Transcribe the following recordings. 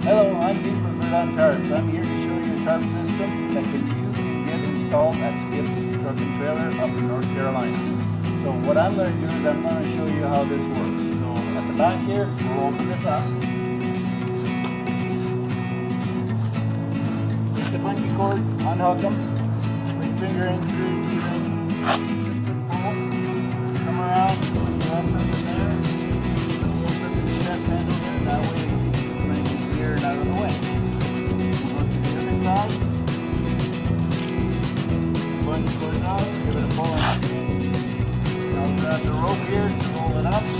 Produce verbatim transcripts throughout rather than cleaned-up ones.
Hello, I'm Deeper on Tarp. I'm here to show you a tarp system that can you can get installed at Skip's Truck and Trailer up in North Carolina. So what I'm going to do is I'm going to show you how this works. So at the back here, we'll open this up. Take the bungee cords, unhook them, put your finger in through the T-ring, come around, put the rest of it there, we'll put the chest handle there, that way it keeps it nice and clear and out of the way. We'll go to the other side, bungee cord out, give it a pull on the screen. Now grab the rope here to roll it up.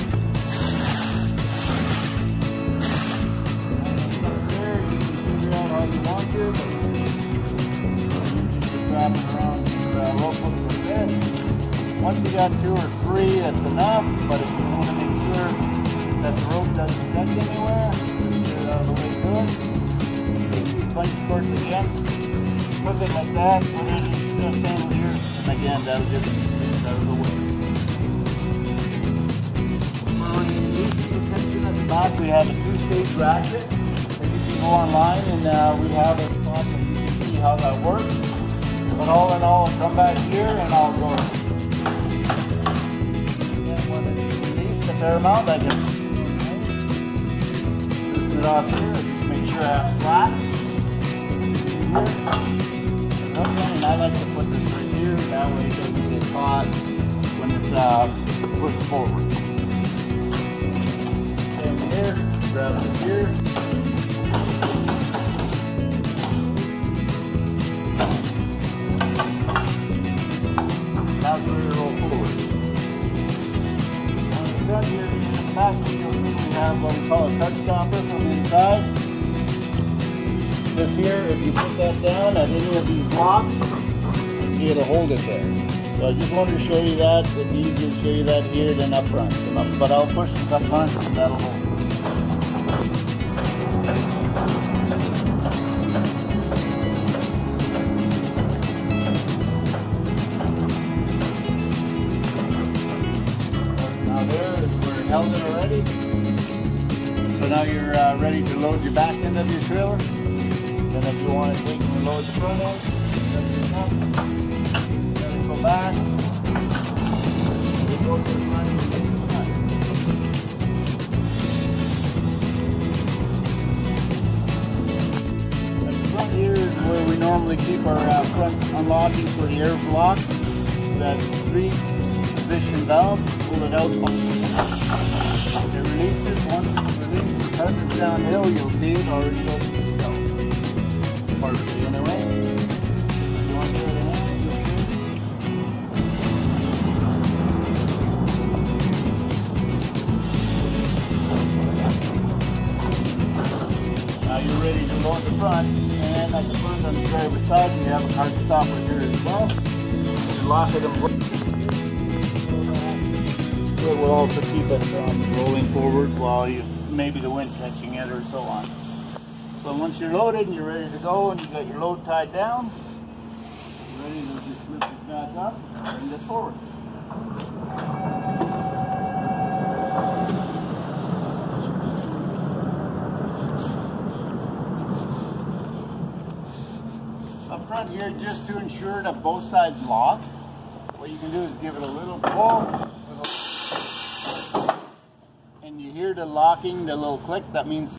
There, you can figure out how you want to, but you can just wrap it around the uh, rope hook like this. Once you got two or three, that's enough, but if you want to make sure that the rope doesn't touch anywhere, just get it out of the way good. Take these bungee cords again, hook it like that, put it in the handle here, and again, that'll just keep it out of the way. For the protection at the back, we have a two-stage ratchet. So you can go online and uh, we have a spot that you can see how that works. But all in all, I'll come back here and I'll go. A fair amount, I can loosen it off here, just make sure I have flat here. Okay, and I like to put this right here, that way it doesn't get caught when it's uh, pushed forward. And here, grab it here. Now it's ready to roll forward. Front here, in the back here, you'll see we have what we call a touch stopper from inside. This here, if you put that down at any of these blocks, it'll hold it there. So I just wanted to show you that. It'd be easier to show you that here than up front. But I'll push this up front and that'll hold it. Held it already. So now you're uh, ready to load your back end of your trailer. Then if you want to take and load the front end, then go back. We'll go to the front and take the front. At the front here is where we normally keep our uh, front unlocking for the air block. That's three position valve. Pull it out. It releases. Once it's released, because it's downhill, you'll see it already opens itself. Partially anyway. If you want to do it in hand, you'll see. Now you're ready to load the front, and at the front on the driver's side, you have a cart stopper here as well. You lock it in. It will also keep it um, rolling forward while you maybe the wind catching it or so on. So once you're loaded and you're ready to go and you got your load tied down, you're ready to just lift it back up and bring it forward. Up front here, just to ensure that both sides lock, what you can do is give it a little pull. And you hear the locking, the little click, that means